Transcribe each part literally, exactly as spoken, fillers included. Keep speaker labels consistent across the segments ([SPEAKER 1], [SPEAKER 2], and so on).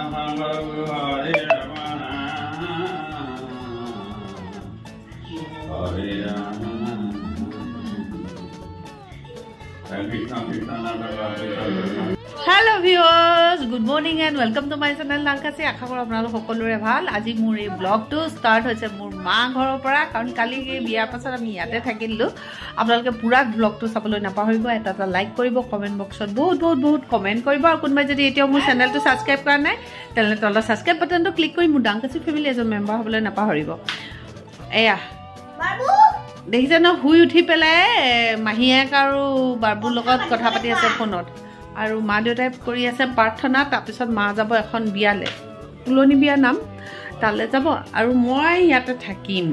[SPEAKER 1] Hello viewers, good morning and welcome to my channel Nalkasi. আশা কৰো আপোনালোক সকলোৰে ভাল। আজি মোৰ এই ব্লগটো ষ্টাৰ্ট হৈছে মোৰ মা ঘৰৰ পৰা, কাৰণ কালি বিয়াৰ পাছত আমি ইয়াতে থাকিলো। আপোনালোকে পুৰা ব্লগটো চাবলৈ নাপাহৰিব, এটা এটা লাইক কৰিব, কমেন্ট বক্সত বহুত বহুত বহুত কমেন্ট কৰিব, আৰু কোনোবাই যদি এতিয়াও মোৰ চেনেলটো সাবস্ক্ৰাইব কৰা নাই তেনে তলৰ সাবস্ক্ৰাইব বাটনটো ক্লিক কৰি মোৰ ডাংকাসি ফেমিলি এজন মেম্বাৰ হ'বলৈ নাপাহৰিব। এয়া বাবু দেখিছে ন, শুই উঠি পেলাই মাহীয়েক আৰু বাবুৰ লগত কথা পাতি আছে ফোনত, আৰু মা দেউতাই কৰি আছে প্ৰাৰ্থনা। তাৰপিছত মা যাব এখন বিয়ালে, তুলনি বিয়া নাম, তালৈ যাব, আৰু মই ইয়াতে থাকিম।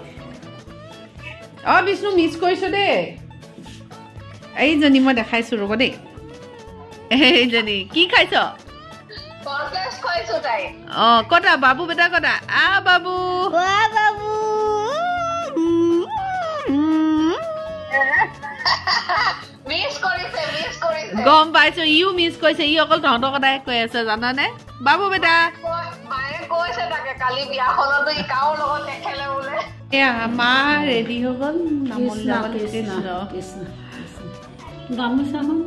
[SPEAKER 1] অ বিষ্ণু মিছ কৰিছো দেই, এইজনী মই দেখাইছো ৰ'ব দেই। এইজনী কি খাইছ? অ কটা বাবু বেটা কটা, আ বাবু বাবু গম পাইছো, ইও মিছ কৰিছে, ই অকল তহঁতৰ কথাই কৈ আছে জানানে বাবু বেটা। এয়া মা ৰেডি হৈ গ'ল নামলৈ যাবলৈ। গামোচাখন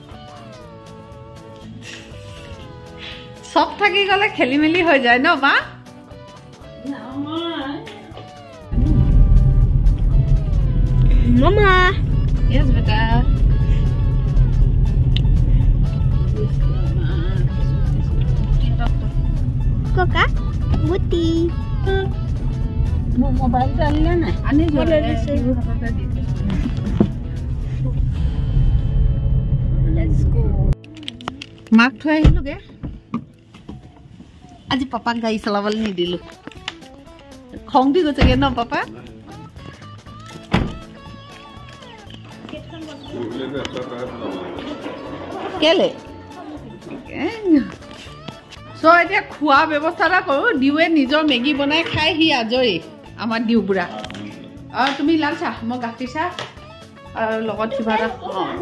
[SPEAKER 1] চব থাকি গ'লে খেলি মেলি হৈ যায় ন মা। মামা yes beta Koka, Buti. Mau mobile kalian ya? Aneh juga. Let's go. Mak tuh ini loh ya. Aji papa gak islah awal nih dulu. Kong di gue ceknya no papa. Kele. So এতিয়া খোৱা ব্যৱস্থা এটা কৰো। দিউৱে নিজৰ Maggi বনাই খাই সি আজৰি, আমাৰ দিউ বুঢ়া। আৰু তুমি লাল চাহ, মই গাখীৰ চাহ আৰু লগত কিবা এটা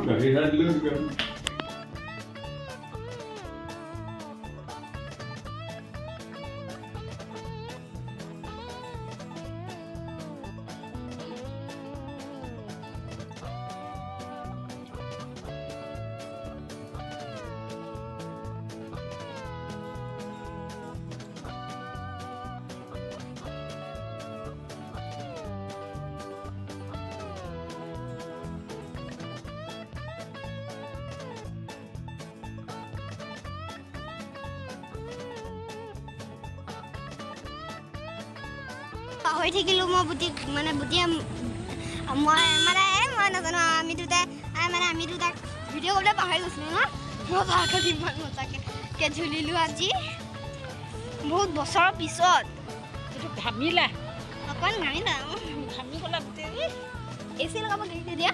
[SPEAKER 2] হৈ থাকিলো। মই বুটি মানে বুটিয়ে মই মানে মই নাজানো, আমি দুটা মানে আমি দুটা ভিডিঅ' কৰিবলৈ পাহৰি গৈছিলোঁ ন। মজাকৈ কিমান মজাকৈ ঝুলিলোঁ আজি বহুত বছৰৰ পিছত।
[SPEAKER 1] এইটো ঘামিলা
[SPEAKER 2] অকণ ঘামিলা, ঘামি গ'লা গোটেই। এ চি লগাব লাগিছে দিয়া।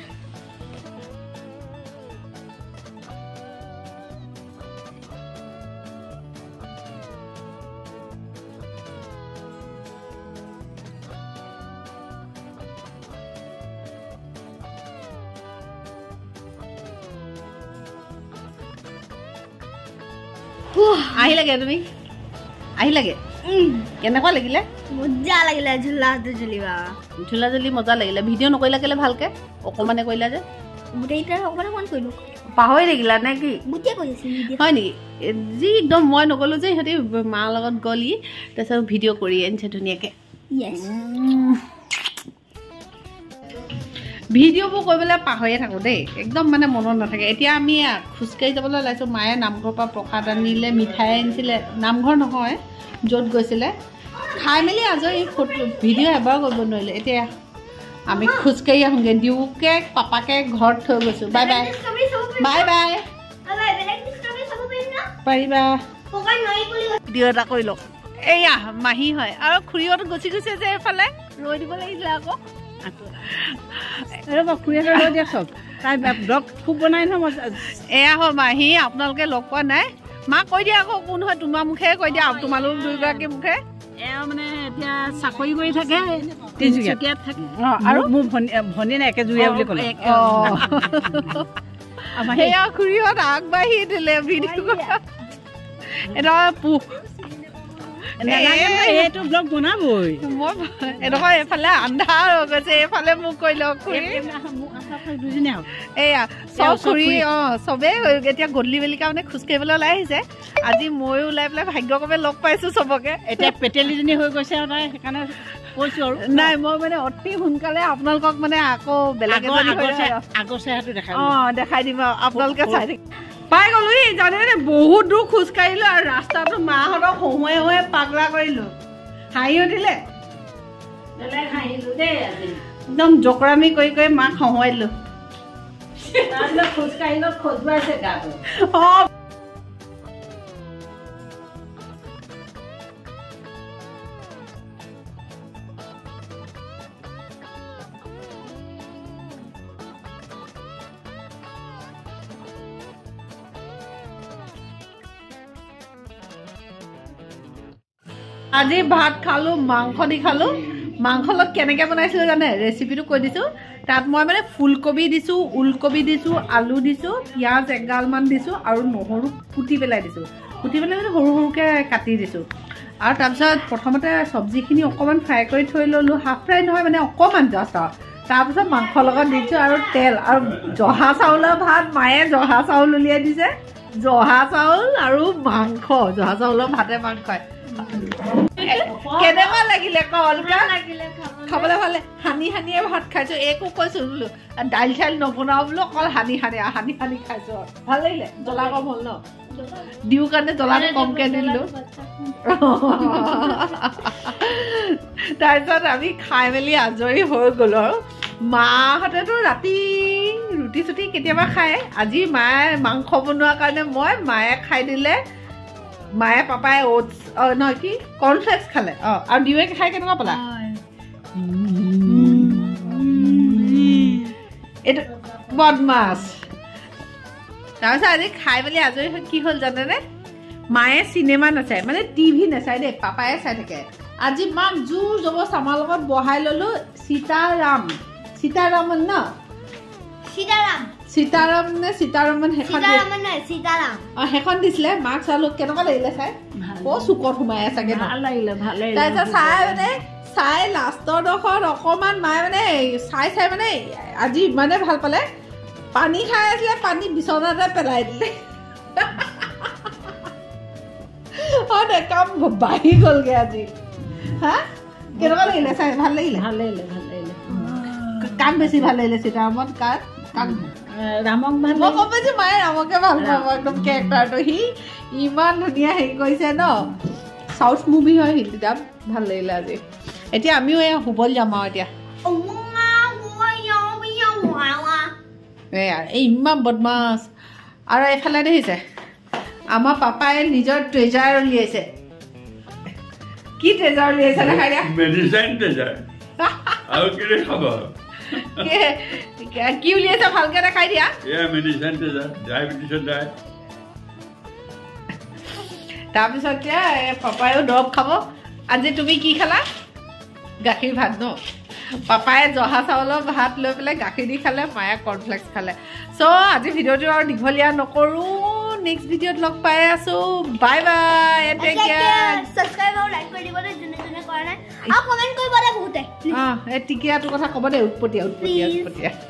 [SPEAKER 1] আহিলাগে তুমি আহিলাগে কেনেকুৱা লাগিলে?
[SPEAKER 2] মজা লাগিলে ঝুলা ঝুলিবা,
[SPEAKER 1] ঝুলা ঝুলি মজা লাগিলে। ভিডিঅ' নকৰিলা কেলে ভালকে? অকণমানে কৰিলা যে।
[SPEAKER 2] গোটেইটা অকণমান অকণমান কৰিলোঁ।
[SPEAKER 1] পাহৰি থাকিলা নে কি?
[SPEAKER 2] বুটিয়ে কৰি আছিল
[SPEAKER 1] হয় নেকি? যি একদম মই নগ'লোঁ যে, সিহঁতি মাৰ লগত গ'লি, তাৰপিছত ভিডিঅ' কৰি আনিছে ধুনীয়াকৈ।
[SPEAKER 2] য়েছ
[SPEAKER 1] ভিডিঅ'বোৰ কৰিবলৈ পাহৰিয়ে থাকোঁ দেই, একদম মানে মনত নাথাকে। এতিয়া আমি খোজকাঢ়ি যাবলৈ ওলাইছোঁ। মায়ে নামঘৰৰ পৰা প্ৰসাদ আনিলে, মিঠাই আনিছিলে। নামঘৰ নহয়, য'ত গৈছিলে। খাই মেলি আজৰি, ফটো ভিডিঅ' এবাৰ কৰিব নোৱাৰিলে। এতিয়া আমি খোজকাঢ়ি আহোঁগৈ। দিউকে পাপাকে ঘৰত থৈ গৈছোঁ। বাই বাই বাই বাই পাৰিবা। ভিডিঅ' এটা কৰি লওক। এইয়া মাহী হয়, আৰু খুৰীহঁত গুচি গৈছে যে এইফালে, ৰৈ দিব লাগিছিলে আকৌ। এয়া হয় মাহী, আপোনালোকে লগ পোৱা নাই। মা কৈ দিয়া আকৌ কোন হয়, তোমাৰ মুখে কৈ দিয়া, তোমালোক দুয়োগৰাকী মুখে।
[SPEAKER 3] এয়া মানে এতিয়া চাকৰি কৰি থাকে, তিনিচুকীয়াত থাকে, আৰু মোৰ ভনী নাই একেজুৰীয়া বুলি ক'লে।
[SPEAKER 1] সেয়া খুৰীহঁত আগবাঢ়ি দিলে ভিডিঅ'। এটা পোহ
[SPEAKER 3] এইটো ব্লগ বনাবই
[SPEAKER 1] মই এডোখৰ এইফালে আন্ধাৰ হৈ গৈছে এইফালে মোক কৈ লওক খুৰী এয়া চব খুৰী অঁ চবেই এতিয়া গধূলি বেলিকা মানে খোজকাঢ়িবলৈ ওলাই আহিছে আজি ময়ো ওলাই পেলাই ভাগ্যক্ৰমে লগ পাইছোঁ চবকে
[SPEAKER 3] এতিয়া পেটেলিজনী হৈ গৈছে আৰু তাই সেইকাৰণে কৈছোঁ আৰু
[SPEAKER 1] নাই মই মানে অতি সোনকালে আপোনালোকক মানে আকৌ বেলেগ
[SPEAKER 3] আগৰ চেহেৰাটো দেখাই
[SPEAKER 1] অঁ দেখাই দিম আপোনালোকে চাই থাকিব পাই গ'লো ই জানেনে বহুত দূৰ খোজকাঢ়িলোঁ আৰু ৰাস্তাটো মাহঁতক হহুৱাই হহুৱাই পাগলা কৰিলোঁ হাঁহি উঠিলে
[SPEAKER 3] হাঁহিলোঁ দেই আজি
[SPEAKER 1] একদম জকৰামি কৰি কৰি মাক হহুৱাই দিলোঁ
[SPEAKER 3] খোজকাঢ়িলত খজুৱাইছে গাটো
[SPEAKER 1] অঁ আজি ভাত খালোঁ মাংস দি খালোঁ মাংস লগত কেনেকৈ বনাইছিলোঁ জানে ৰেচিপিটো কৈ দিছোঁ তাত মই মানে ফুলকবি দিছোঁ ওলকবি দিছোঁ আলু দিছোঁ পিঁয়াজ এগালমান দিছোঁ আৰু নহৰু কুটি পেলাই দিছোঁ কুটি পেলাই মানে সৰু সৰুকৈ কাটি দিছোঁ আৰু তাৰপিছত প্ৰথমতে চব্জিখিনি অকণমান ফ্ৰাই কৰি থৈ ল'লোঁ হাফ ফ্ৰাই নহয় মানে অকণমান জাষ্ট আৰু তাৰপিছত মাংসৰ লগত দিছোঁ আৰু তেল আৰু জহা চাউলৰ ভাত মায়ে জহা চাউল উলিয়াই দিছে জহা চাউল আৰু মাংস জহা চাউলৰ ভাতে মাংসই কেনেকুৱা লাগিলে কলকা খাবলৈ ভালে সানি সানিয়ে ভাত খাইছো একো কৈছো বোলো দাইল চাইল নবনাও বোলো অকল সানি সানি সানি সানি খাইছো ভাল লাগিলে জ্বলা কম হ'ল ন দিওঁ কাৰণে জ্বলাটো কমকে দিলো তাৰপিছত আমি খাই মেলি আজৰি হৈ গ'লো আৰু মাহঁতেতো ৰাতি ৰুটি চুটি কেতিয়াবা খায় আজি মায়ে মাংস বনোৱাৰ কাৰণে মই মায়ে খাই দিলে মায়ে পাপাই অ'টছ নহয় কি কৰ্ণফ্লেক্স খালে অঁ আৰু দিৱে খাই কেনেকুৱা পালা এইটো বদমাছ তাৰপিছত আজি খাই মেলি আজৰি হৈ কি হ'ল জানেনে মায়ে চিনেমা নাচায় মানে টিভি নাচায় দেই পাপায়ে চাই থাকে আজি মাক জোৰ জবস্ত আমাৰ লগত বহাই ল'লোঁ সীতাৰাম সীতাৰামন ন
[SPEAKER 2] সীতাৰাম
[SPEAKER 1] সীতাৰাম নে সীতাৰামন সেইখন অঁ সেইখন দিছিলে মাক চালোঁ কেনেকুৱা লাগিলে চাই বৰ চুকত সোমাই চাগে
[SPEAKER 3] ভাল লাগিলে ভাল লাগিলে
[SPEAKER 1] তাৰপিছত চাই মানে চাই লাষ্টৰ ডোখৰত অকণমান মায়ে মানে চাই চাই মানে আজি ইমানে ভাল পালে পানী খাই আছিলে পানী বিচনাতে পেলাই দিলে অঁ দে কাম বাঢ়ি গ'লগৈ আজি হা কেনেকুৱা লাগিলে চাই ভাল লাগিলে
[SPEAKER 3] ভাল লাগিলে ভাল লাগিলে
[SPEAKER 1] কাম বেছি ভাল লাগিলে সীতাৰামত কাৰ কাম
[SPEAKER 3] ৰামক ভাল
[SPEAKER 1] মই গম পাইছোঁ মায়ে ৰামকে ভাল পাব একদম কেৰেক্টাৰটো সি ইমান ধুনীয়া হেৰি কৰিছে ন চাউথ মুভি হয় হিন্দীটা ভাল লাগিলে আজি এতিয়া আমিও এই শুবলৈ যাম আৰু এতিয়া এয়া এই ইমান বদমাছ আৰু এইফালে দেখিছে আমাৰ পাপাই নিজৰ ট্ৰেজাৰ উলিয়াইছে কি ট্ৰেজাৰ উলিয়াইছে দেখাই দিয়া
[SPEAKER 4] মেডিচিন ট্ৰেজাৰ আৰু কি খাব
[SPEAKER 1] কি উলিয়াইছে ভালকে দেখাই দিয়া
[SPEAKER 4] এয়া মেডিচিন ট্ৰেজাৰ ডায়েবেটিছৰ ডাই
[SPEAKER 1] তাৰপিছত এতিয়া পাপায়ো দৰৱ খাব আজি তুমি কি খালা গাখীৰ ভাত ন পাপায়ে জহা চাউলৰ ভাত লৈ পেলাই গাখীৰ দি খালে মায়ে কৰ্ণফ্লেক্স খালে চ' আজি ভিডিঅ'টো আৰু দীঘলীয়া নকৰোঁ নেক্সট ভিডিঅ'ত লগ পাই আছোঁ বাই বাই অঁ এই টিকিয়াটোৰ কথা ক'ব দেই উৎপতীয়া উৎপতীয়া উৎপতীয়া